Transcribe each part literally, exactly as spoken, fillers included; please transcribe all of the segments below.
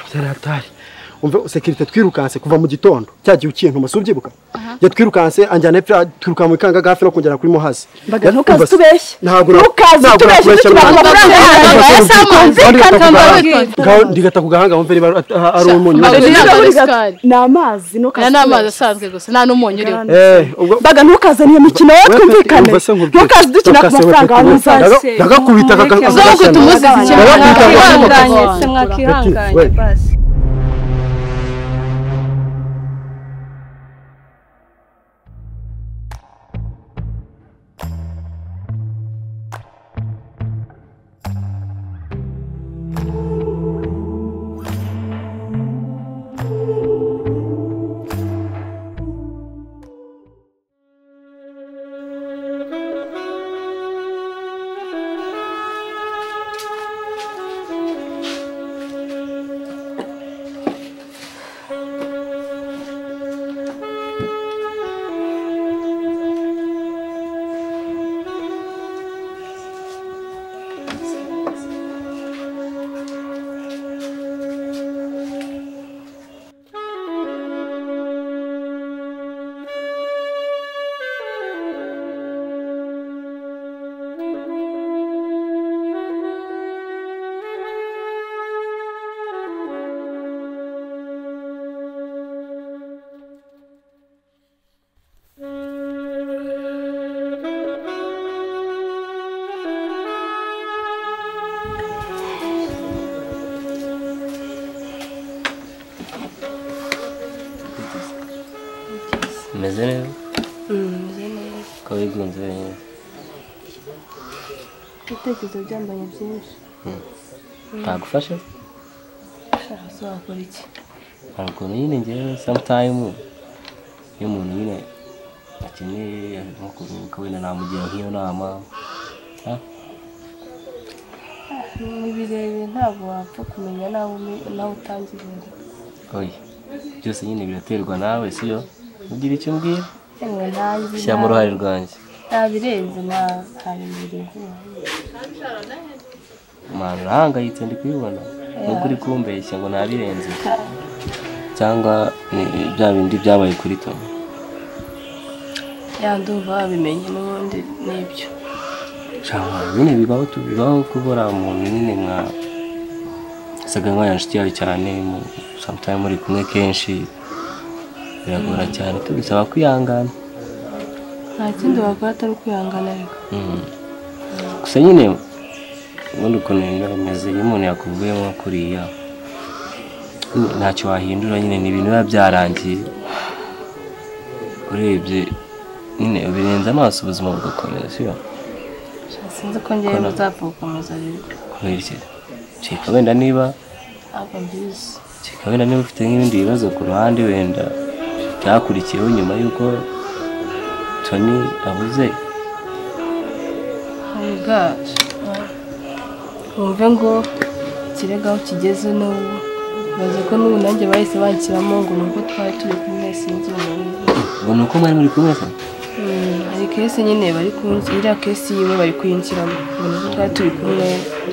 Taratari. Umve security twirukanse kuva mu gitondo cyagiye ukintu masubyibuka. Ya twirukanse anjyana epfo twiruka mu kanga gafi no kongera kuri muhazi. Mbaga ntukazi tubeshye. Ntago ntukazi tubeshye ngaho ndigata ku gahanga umve ari umunyu. Ni amazi nukazi. Ni amazi asanzwe gusa nta n'umunyu uriho. Eh Mbaga ntukazaniye imikino yo twumvikane. Ntukazi dukina ku mafaranga y'umuzazi. Ndagakubita kaka. Zo tumuzizi cyane. Mwakihanganye basi. Meze neza? Meze neza. Ko bigunze neza. Ibitekerezo byambanye byinshi. Ntagufashe? Shaka wakora iki? Ariko nyine ngewe sometime iyo umuntu nyine akeneye nko kuruhuka wenda namugira nk'iyo nama. Nibirebe ntabwo wapfa kumenya nawe nawe utangirira. Oya. Byose nyine biraterwa nawe siyo? Ugira icyo mbwira? Emwe ntanzi. Shyira mu ruhare rwanjye. Nabirenze na hari birenze. Mwana urahangayitse ndi kubibona. Nubwo uri kumbeshya ngo nabirenze. Cyangwa bya bindi byabaye kuri Tom. Yandumva bimenye n'ubundi nibyo. Cyangwa nyine bibaho tubibaho kubura umuntu nyine nka saga nka yanshuti yawe cyane sometime muri kumwe kenshi. Biragora cyane tubisaba kwihangana. Nta kindi wakora atari kwihangana reka. Gusa nyine ubundi ukuntu bimeze iyo umuntu yakuvuyemo kuriya ntacyo wahindura nyine ni ibintu biba byarangiye. Urebye nyine birenze amaso ubuzima bugakomeza siyo? Sinzi ko ngiye muzapfa gukomeza rero. Kubera iki? Ceka wenda niba aba mbizi. Ceka wenda niba ufite nk'ibindi bibazo ku ruhande wenda byakurikiyeho nyuma yuko Tony abuze. Haga. Umve ngo kirega aho kigeze no baze ko n'ubu nanjye bahise banshyiramo ngo nubwo twari turi kumwe sinzi umuntu. Ngo nuko mwari muri kumwe se? Hari kese nyine bari kungira kese yiwe bari kuyinjiramo ngo nubwo twari turi kumwe.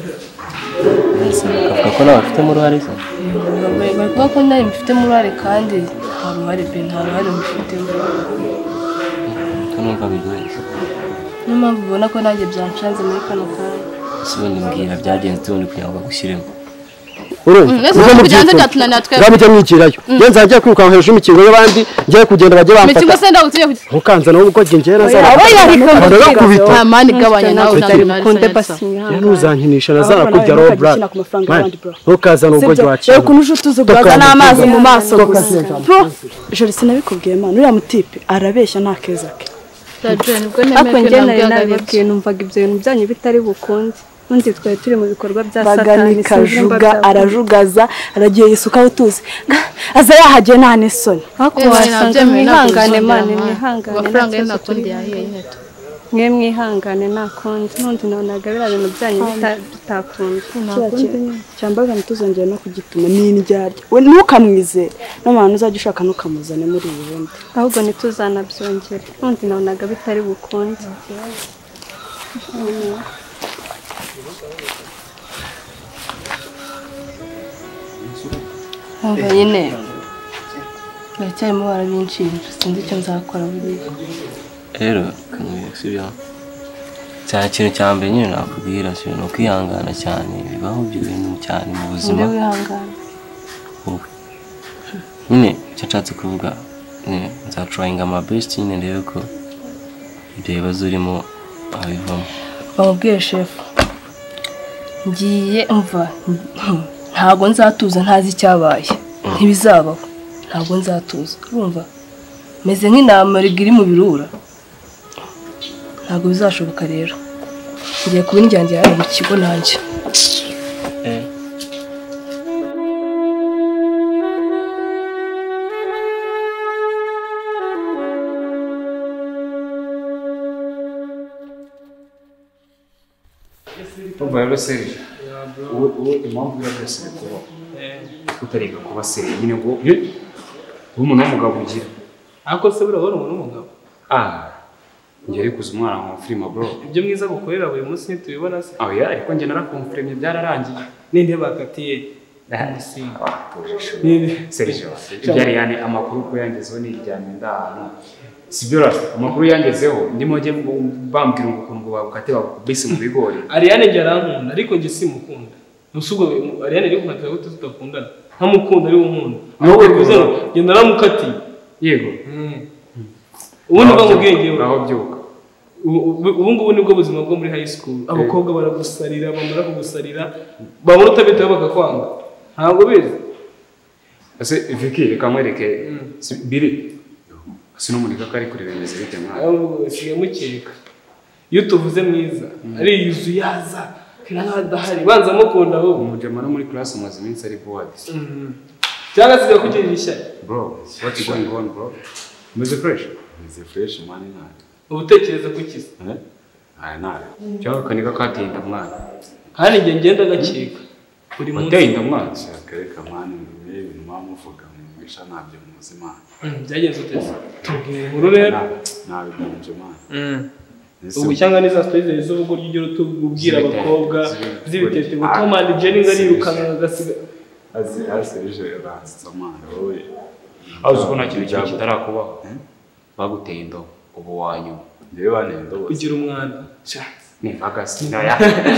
Kavuga ko nawe ufite mu ruhare se? Bari kuvuga ko nawe mfite mu ruhare kandi nta ruhare be nta ruhare mufitemo. Numva bigoye. Niyo mpamvu ubona ko nanjye byanshanze muri kano kanya. Sibundi mbwira byagenze tubundi kugira ngo bagushyiremo. Urumva kujanze byatunanira twebwe. Gamije mwikirayo. Yenza ajya kwiruka hejuru imikingo y'abandi ngiye kugenda baje bamfata. Mikingo se ndagutuye ntukanza nawe uko ngiye nazara. Nta mani gabanya nawe uzakunde basi. Ntuzankinisha nazara kujya ro bra. Ntukaza nubwo jwakira. Rero kunuje tuzugaza n'amazi mu maso gusa. Jori sinabikubwiye man uriya mutipe arabeshya nta keza ke. Tajwe nibwo nemeke nabwiye numvaga ibyo bintu byanyu bitari bukunde. Undi twaye turi mu bikorwa bya satani kajuga arajugaza aragiye isuka utuzi aza yahagiye nta nesoni hako wasanga mwihangane mane mwihangane amafaranga y'inakundi yahiye ineto mwe mwihangane nakundi nundi nabonaga bira bintu byanyu bitakunda cyambaga ntuzongera no kugituma n'indyarya we ntukamwizere n'abantu uzajya ushaka nukamuzane muri iyi wundi ahubwo nituzanabyongere nundi nabonaga bitari bukunde. Umva nyine baracyarimo barabinshinja sinzi icyo nzakora buriya. Rero kamwe sibyo cya kintu cya mbere nyine nakubwira cyo no kwihangana cyane bibaho ibyo bintu cyane mu buzima. Nde wihangana nyine cyacatse kuvuga nzatryinga my best nyine ndebe ko ibyo bibazo urimo abivamo. bamubwiye chef ngiye umva ntago nzatuza ntazi icyabaye ntibizabaho ntago nzatuza urumva meze nk'inama rigiri mu birura ntago bizashoboka rero ngiye kuba injyanjye yawe mu kigo nanjye. eh Umva rero Serge uwo impamvu irabyose kuba utariga kuba Serge nyine ngo umuntu w'umugabo ugira ako se bura wari umuntu w'umugabo ah ngere kuza umwana mu film bro ibyo mwiza gukorera buri munsi ntitubibona se aho ya ariko nge narakonfirmye byararangiye ninde bakatiye si Serge byari yani amakuru ko yangezeho ni iryamye ndahano sibyo rasta amakuru yangezeho ndimo nge bambwira ngo ukuntu bakate bakubise mu bigori Ariane nge arankunda ariko nge simukunda nusubwo Ariane ari kumata gute tutakundana ntamukunda ari umuntu nawe kuze nge naramukatiye yego ubundi bamubwenge uraho byuka ubu ngubu nibwo buzima bwo muri high school abakobwa baragusarira bamara kugusarira babona utabitaho bakakwanga ntabwo bizi ese Vicky reka mwereke biri sino munika kari kuri bemeze bite mwana ahubwo siye mukeka iyo tuvuze mwiza ari yuzu yaza kiranga adahari banza mukunda bo umujama no muri class amaze iminsi ari board cyangwa siga kugirira ishyari bro what's going on bro muze fresh muze fresh man nta ubutekereza kukiza eh aya nare cyangwa kanika katinda mwana hani nge ngenda gakeka buri munsi utinda mwana akareka man ibintu mamuvuga mwisha nabyo muzima byagenze utese tubwire inkuru rero nabibunje man ubu cyangwa niza stories z'ubugo ry'igero tubwira abakobwa zibitete ngo Tom and Jenny ngarirukanka gasiga azi aserije ranza man wowe aho uko nta kintu cyari kitarakubaho baguteye ndo ubu wanyu ndewe banendo kugira umwanda ni vagasi na ya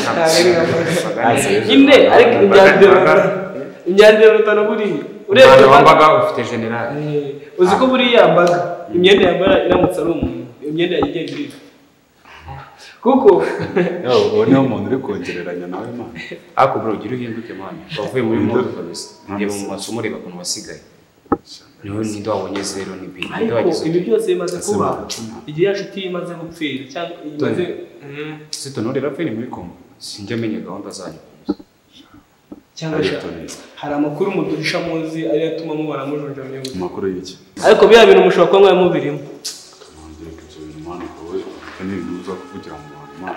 ine ariko imyandero imyandero rutana buri urebye wambaga ufite general uzi ko buri yambaga imyenda yambara iramutse ari umuntu imyenda yigenda iri kuko yo ubone umuntu uri kongereranya nawe man ako bro ugira uhinduke man bavuye muri modo kabisa ndeba mu masomo reba kuntu wasigaye niho nindo wabonye zero ni bi nindo wagize ibi byose bimaze kuba igihe yacu timaze gupfira cyangwa imaze sito nore rapfeni muri kombo sinjye menye gahunda zanyu cyangwa hari amakuru muduhisha muzi ari yatuma mubara mujunja mu nyungu amakuru y'iki ariko bya bintu mushobora kuba mwari mubirimo nongere ko ibyo bintu man ko ni binuza kuvugira mu bantu man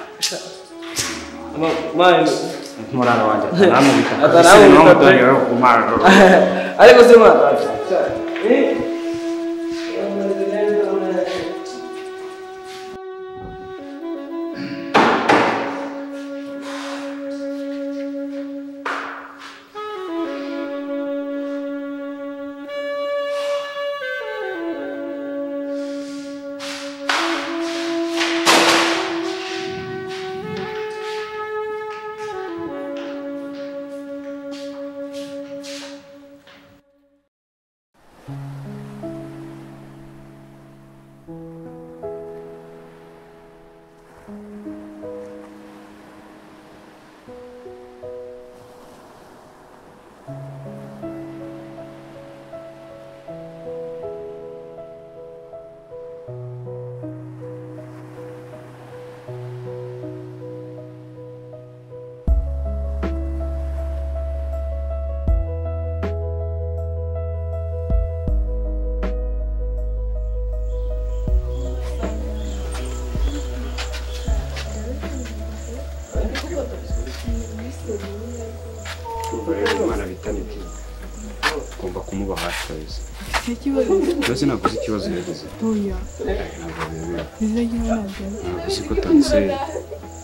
man nturana wanje namwe bita ataramu bitongera ku mara ariko se man umwana bitaniki ugomba kumuba hafi kabisa byose naguze ikibazo yagize oya ntabwo rero bizagira nabyo ntabwo siko tanse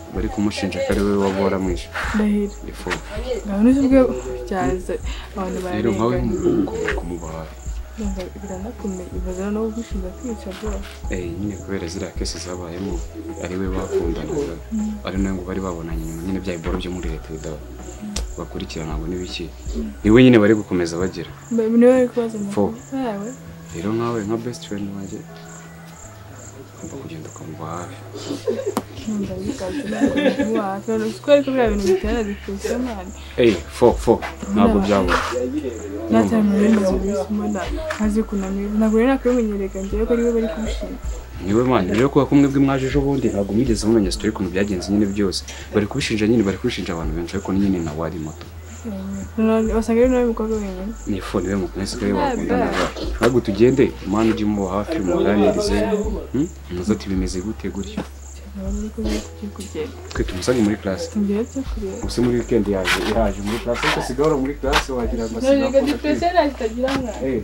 bari kumushinja ko ari we waba waramwishe ndahira BeFore ngaho nizubwe cyaza abantu rero nkawe bararengana nk'umukobwa kumuba hafi biranakomeye bibaza no gushinja kwica bro eh nyine kubera ziriya kesi zabayemo ari we bakundanaga ari nawe ngo bari babonanye nyuma nyine bya iboro byo muri leta bida bakurikirana ngo nibiki niwe nyine bari gukomeza bagira niwe bari kubaza BeFore yawe rero nkawe nka best friend wanjye ugomba kugenda ukamuba hafi nkunda bikaze n'uwa pero skwari ko bya bintu bitera difuse mani eh fo fo ntabwo byabo natanye ibintu bisumana azi kunamira ntabwo rero nakamenyerega ngiye ko ariwe bari kubishinja niwe mani rero kuba kumwe bw'imwaje ejo bundi ntabwo mwigeze mumenya story kuntu byagenze nyine byose bari kubishinja nyine bari kubishinja abantu benshi ariko nyine na wari moto none wasanga rero nawe mukobwa wenyine ni fo niwe mukunzi ko wakundana ntabwo tugende mani ujye mu hafi umuganirize muzo tibimeze gute gutyo twe tumusage muri class use muri weekend yaje iraje muri class ariko sigahora muri class wagira ngo none depression atagira nka eh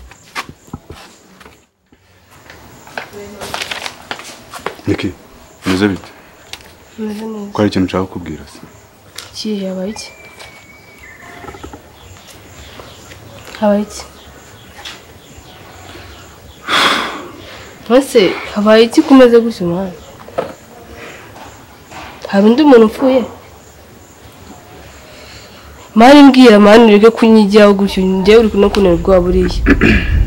Niki meze bite meze neza ko ari ikintu nshaka kukubwira se kihe yabaye iki habaye iki ese habaye iki kumeze gutyo mwana hari undi muntu upfuye mani mbwira mani ureke kunyijyaho gutyo njyewe uri no kunera ubwoba buriya